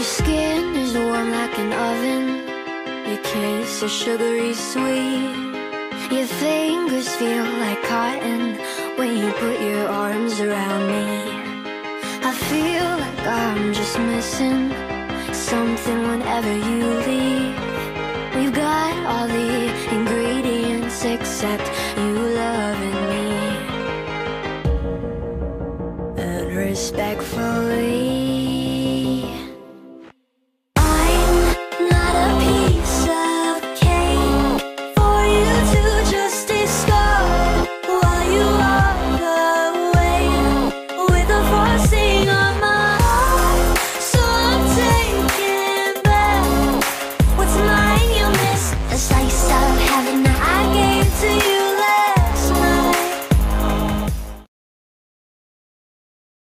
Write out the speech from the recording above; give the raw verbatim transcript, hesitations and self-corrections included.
skin is warm like an oven, your kiss is sugary sweet. Your fingers feel like cotton when you put your arms around me. I feel like I'm just missing something whenever you leave. We've got all the ingredients except you loving me. And respectfully